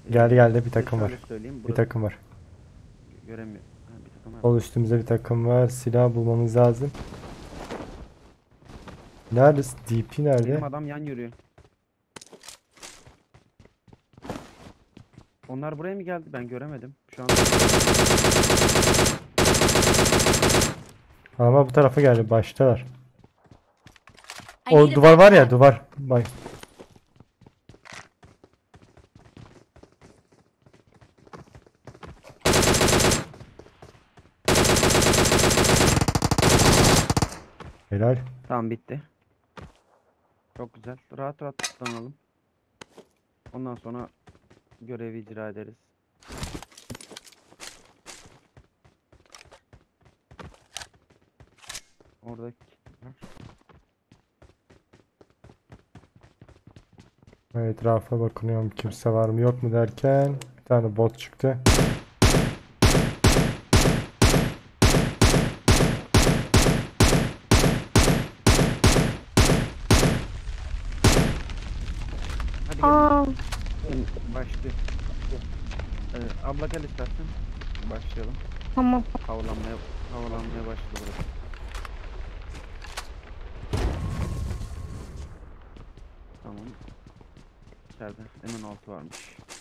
Geldi bir Size takım var. şöyle söyleyeyim. Bir Burası takım var. göremiyor. Ha, bir takım var. Sol üstümüzde bir takım var. Silah bulmamız lazım. Neredesin? DP Benim nerede? adam yan yürüyor. Onlar buraya mı geldi? Ben göremedim. Şu an Ama bu tarafa geldi. Baştalar. I O need a duvar var ya, backpack. duvar. Bak. Helal. tamam bitti. Çok güzel. Rahat rahat tutanalım. Ondan sonra görevi icra ederiz. Oradaki Etrafa bakınıyorum. Kimse var mı yok mu derken bir tane bot çıktı. hadi Aa, gelin. Başlıyor. Abla gel istersen. Başlayalım. tamam. Havalanmaya başladı burası. Tamam. İçeride M16 varmış.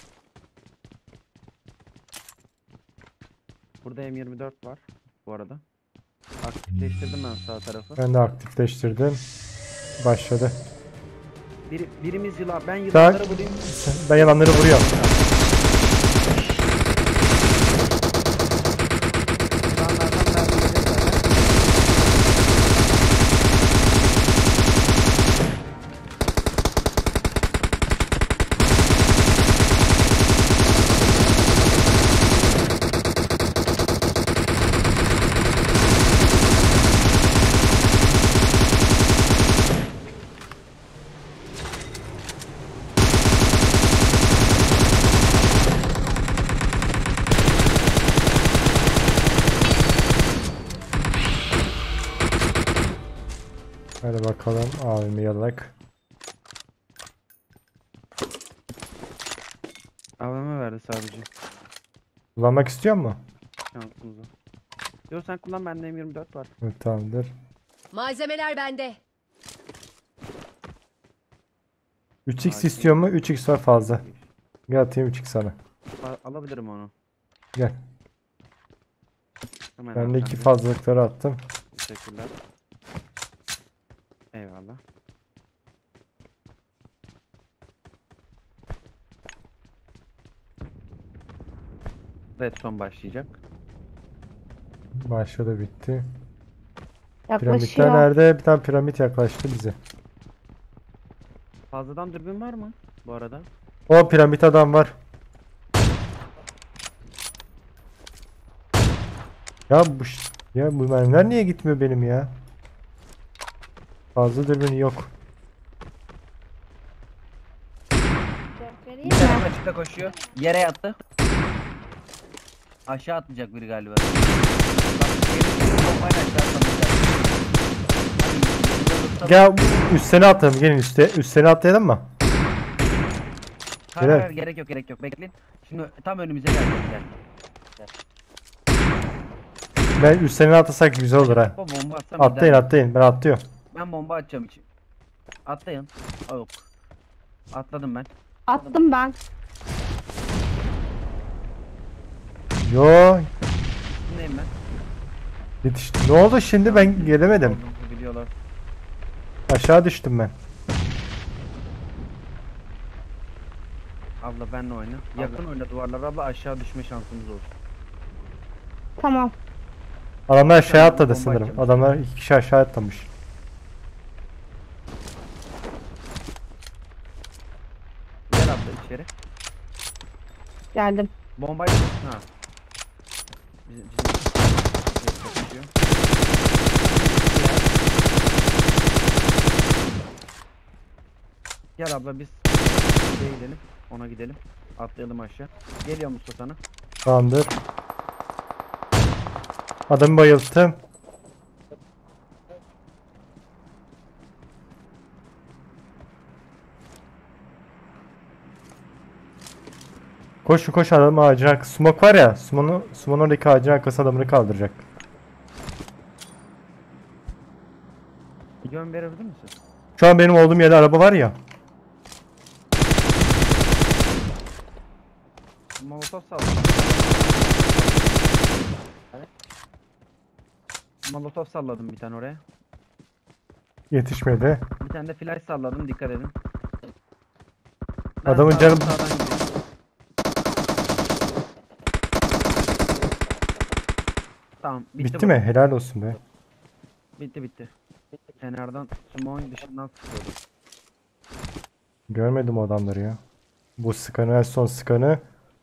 Burada M24 var bu arada. Aktifleştirdim ben sağ tarafı. Ben de aktifleştirdim. Başladı. Birimiz ben Daha yılanları vurayım. ben yalanları vuruyorum. Yılanlardan mermi yiyeceğiz zaten. Hadi bakalım abimi yalak. AVM verdi sadece Kullanmak istiyor mu? şansımıza. Yok sen kullan, bende M24 var. Evet, tamamdır. Malzemeler bende. 3x istiyor mu? 3x var fazla. Gel atayım 3x sana. Alabilirim onu. Gel. Hemen Ben de iki arkanda. fazlalıkları attım. Teşekkürler. Eyvallah. Redstone başlayacak. Başladı, bitti. Piramitler Yaklaşıyor. nerede? Bir tane piramit yaklaştı bize. Fazladan dürbün var mı bu arada? O piramit adam var. Ya bu mermiler niye gitmiyor benim ya? Fazla dürbün yok. Vereyim Bir tane mi? açıkta koşuyor. Yere yattı. Aşağı atlayacak biri galiba. Bak, geri bombayla aşağı atlamayacak. Hadi, Gel üstüne atlayalım. Gelin üstüne atlayalım mı? hayır, Gel. hayır, gerek yok bekleyin. Şimdi tam önümüze gelecekler. Ben üstüne atlasak güzel olur ha. Bomba atsam Atlayın gider. atlayın, ben atlıyorum. Ben bomba atacağım için. Atlayın. Aa, yok. Atladım ben. Attım ben. Yo, Şimdiyim ben. yetişti. Ne oldu şimdi, ben gelemedim. Olduğumuzu biliyorlar. Aşağı düştüm ben. Abla benle oyna. Yakın oyna duvarlara abla, aşağı düşme şansımız olsun. Tamam. Adamlar aşağı Bomba atladı atacağım. sanırım. Adamlar iki kişi aşağı atlamış. Gel abla içeri. Geldim. Bombayı ha. Bizim yaklaşıyor. Gel abla biz gidelim. Ona gidelim. Atlayalım aşağı. Geliyor Mustafa sana. Tamamdır. Adamı bayılttım. Koşun koş adam ağacın arkası. Smoke var ya. Smoke'un oradaki ağacın arkası adamını kaldıracak. Yön verebilir misin? Şu an benim olduğum yerde araba var ya. Molotof salladım. Molotof salladım bir tane oraya. Yetişmedi. Bir tane de flash salladım, dikkat edin. Ben Adamın sağdan canı- sağdan gidiyorum. Tamam, bitti Bitti bu. mi? Helal olsun be. Bitti. Kenardan, smoke'un dışından sıkıyordu. Görmedim o adamları ya. Bu skanı, en son skanı.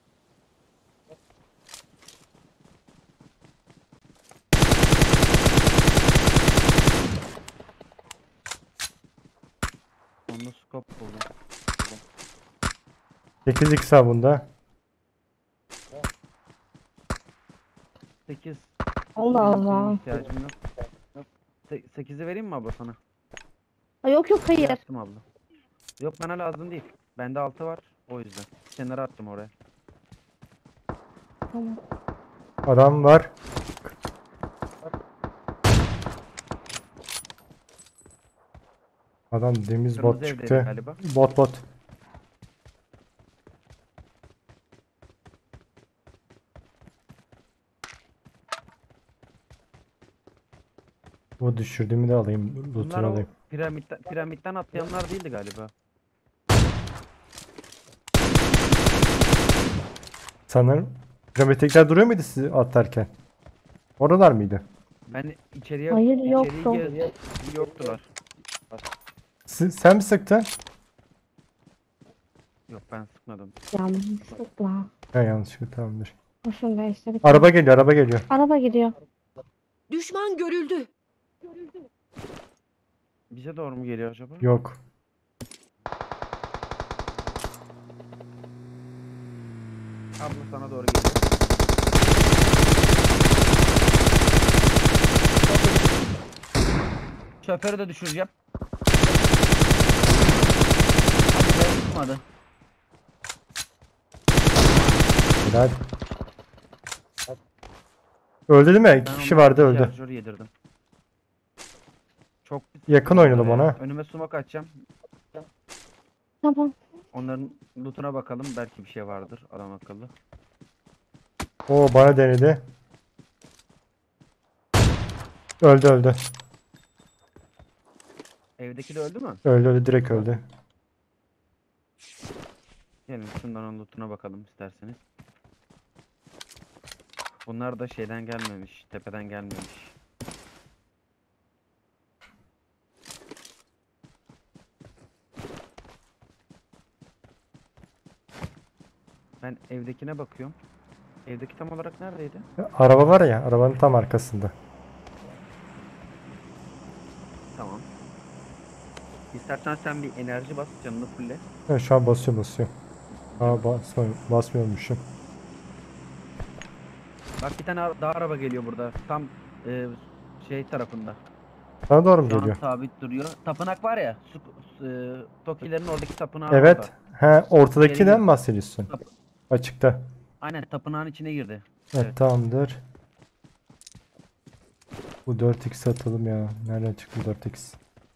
Onda scope buldum. 8x bunda. 8. Allah Allah. İhtiyacım yok. 8'i vereyim mi abla sana? Ay, yok yok hayır. Yaptım abla. Yok, bana lazım değil. Bende 6 var. O yüzden. Kenara attım oraya. Tamam. Adam var. Adam demiz Kırmızı bot evdeydi çıktı. galiba. Bot. Bu düşürdüğümü de alayım. Bunlar Loot'unu o alayım. piramitten atlayanlar değildi galiba. Sanırım. Piramiddekiler duruyor muydu sizi atlarken? Oralar mıydı? Ben içeriye Hayır, içeriye yoktu. yoktular. Sen mi sıktın? Yok, ben sıkmadım. Yanlışlıkla. Ha yanlışlıkla tamamdır. Hoşum değiştirdik. Araba geliyor. Araba gidiyor. Düşman görüldü. Bize doğru mu geliyor acaba? Yok. Abla sana doğru geliyor. Şoförü de düşüreceğim. Hadi be, tutmadı. Helal. Öldü değil mi? Ben 2 kişi ona vardı öldü. şarjörü yedirdim. Çok Yakın oynadım ona. Önüme smoke atacağım. Tamam. Onların lootuna bakalım. Belki bir şey vardır adam akıllı. O bana denedi. Öldü. Evdeki de öldü mü? Öldü direkt öldü. Gelin şundan onun lootuna bakalım isterseniz. Bunlar da şeyden gelmemiş. Tepeden gelmemiş. Ben evdekine bakıyorum. Evdeki tam olarak neredeydi? Araba var ya, arabanın tam arkasında. Tamam. İstersen sen bir enerji bas, canını fulle. Evet, şu an basıyor. Aa basmıyormuşum. Bak, bir tane daha araba geliyor burada. Tam şey tarafında. Sana doğru mu Şu an geliyor? sabit duruyor. Tapınak var ya. Tokilerin oradaki tapınağı Evet. orada. He, ortadakiden geliyor. mi bahsediyorsun? Tap- Açıkta. Aynen, tapınağın içine girdi. Evet, Evet. tamamdır. Bu 4x atalım ya. Nereden çıktı 4x?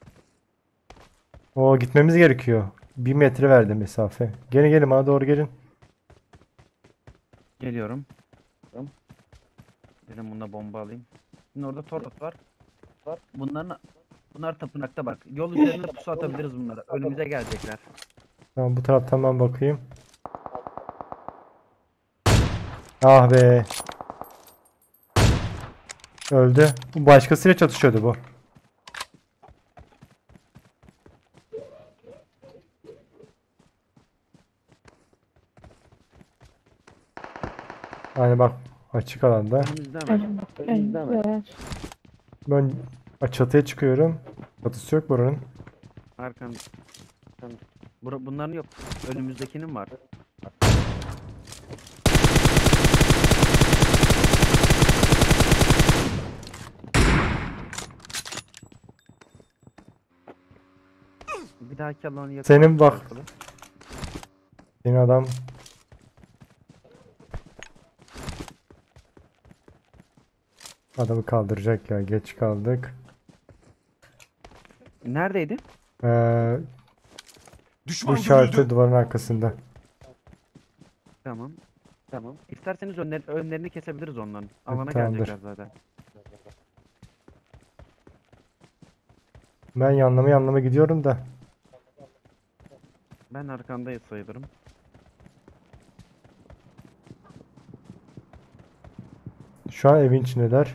Oo, gitmemiz gerekiyor. 1 metre verdi mesafe. Gelin bana doğru gelin. Geliyorum. Dedim bunda bomba alayım. Şimdi orada torot var. Bunlar tapınakta bak. Yol üzerine pusu atabiliriz bunlara. Önümüze gelecekler. Tamam, bu taraftan ben bakayım. Ah be. Öldü. Bu başkasıyla çatışıyordu bu. Yani bak, açık alanda. Önümüzden var. Evet. Ben çatıya çıkıyorum. Çatısı yok buranın. Arkan. Bunların yok. Önümüzdekinin var. Bir dahaki alanı yakın. Senin bak. Senin adam Adamı kaldıracak ya. Geç kaldık. Neredeydi? Bu Düşman işareti görüldü. duvarın arkasında. Tamam. Tamam. İsterseniz önlerini kesebiliriz onların. Alana tamamdır. gelecekler zaten. Ben yanlama gidiyorum da. Ben arkandayız sayılırım. Şu an evin içindeler.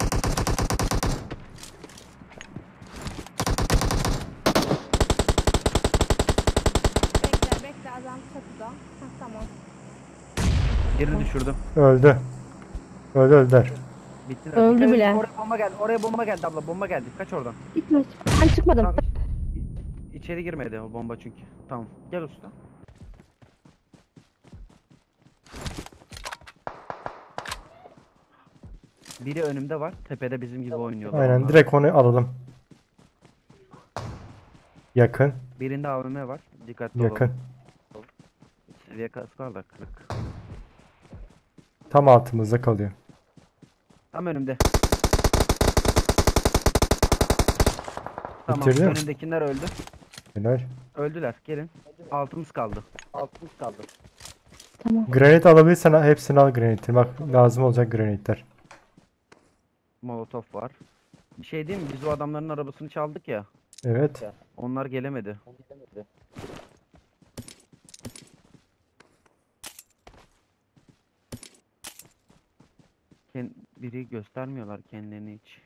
Bekle adam çatıda. Hah, tamam. Birini düşürdüm. Öldü. Öldüler. Bittiler. Öldü Dikkat edin, bile. Oraya bomba geldi. Oraya bomba geldi abla. Bomba geldi. Kaç oradan. Gitme. Ben çıkmadım. Tamam. İçeri girmedi o bomba çünkü. Tamam. Gel usta. Biri önümde var. Tepede bizim gibi oynuyorlar. Aynen onlar. direkt onu alalım. Yakın. Birinde AVM var. Dikkatli Yakın. olalım. Seviye kask var da kırık. Tam altımızda kalıyor. Tam önümde. Tamam. Bitirdin mi? Önümdekiler öldü. Helal. Öldüler. Gelin. Altımız kaldı. Altımız kaldı. Tamam. Granit alabilirsen hepsini al granit'i. Bak lazım olacak granitler. Molotof var. Bir şey diyeyim mi? Biz o adamların arabasını çaldık ya. Evet. Onlar gelemedi. Biri göstermiyorlar kendilerini hiç.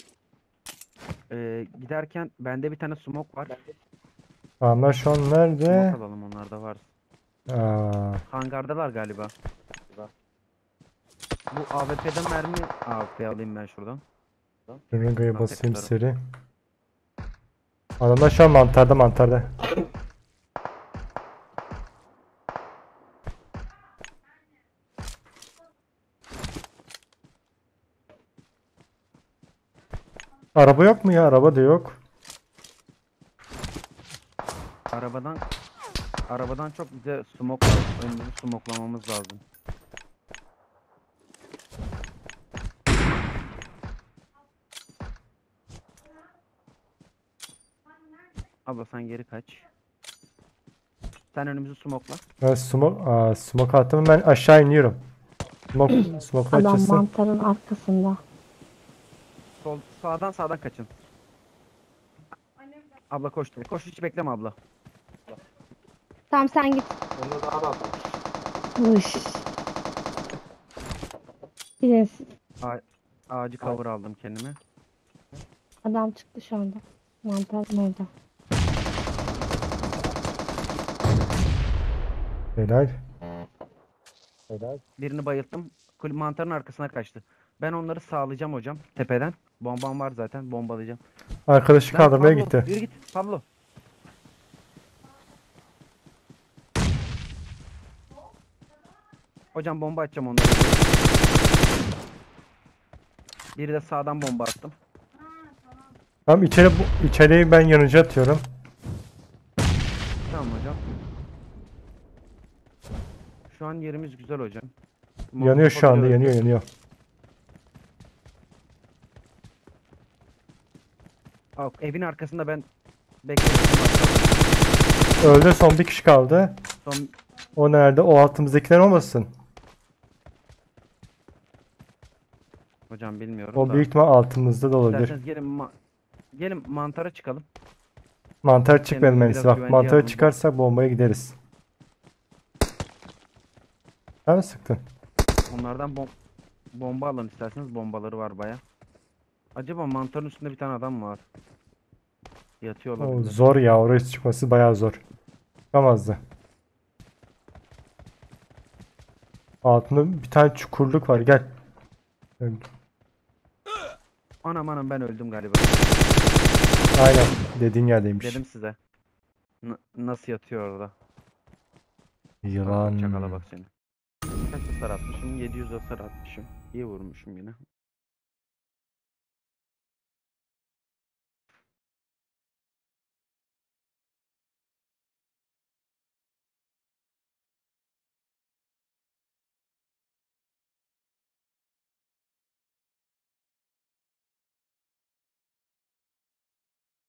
Giderken bende bir tane smoke var. Adamlar şu an Smoke nerede? alalım onlarda var. Aa, Hangardalar galiba. Bu AWP'den mermi... AWP alayım ben şuradan. Rınga'ya Ben basayım tekrar- seri. Adamlar şu an mantarda. Araba yok mu ya? Araba da yok. Arabadan çok bize smoke var. Önümüzü smoklamamız lazım. Abla sen geri kaç. Sen önümüzü smokla. Ben smoke attım. Ben aşağı iniyorum. Smoke Adam açılsın. mantarın arkasında. Sağdan kaçın. Abla koş. Koş hiç bekleme abla. Tamam sen git. Uş. Gidin siz. Ağacı cover aldım kendime. Adam çıktı şu anda. Mantar orada. Helal. Birini bayılttım. Mantarın arkasına kaçtı. Ben onları sağlayacağım hocam. Tepeden. Bombam var zaten. Bombalayacağım. Arkadaşı Lan kaldırmaya Pablo, gitti. Yürü git Pablo. Hocam bomba atacağım onları. Biri de sağdan bomba attım. Tamam içeriği ben yanıcı atıyorum. Tamam hocam. Şu an yerimiz güzel hocam. Yanıyor şu anda Molotof yanıyor. Evin arkasında ben bekliyorum. Öldü, son bir kişi kaldı. Son O nerede? O altımızdakiler olmasın. hocam bilmiyorum O da. büyük ihtimal altımızda da olabilir. İsterseniz gelin mantara çıkalım. Mantar çıkmadı Kendimizi Melis. biraz Bak güvenceye mantara alalım. çıkarsak bombaya gideriz. Sen mi sıktın? Onlardan bomba alın isterseniz. Bombaları var baya. Acaba mantarın üstünde bir tane adam mı var? Yatıyor O olabilir. zor ya, oraya çıkması bayağı zor. Çıkamazdı. Altında bir tane çukurluk var, gel. Anam ben öldüm galiba. Aynen dediğin yerdeymiş. Dedim size. Nasıl yatıyor orada? Yılan. Çakala bak seni. Kaç hasar atmışım? 700 hasar atmışım. İyi vurmuşum yine.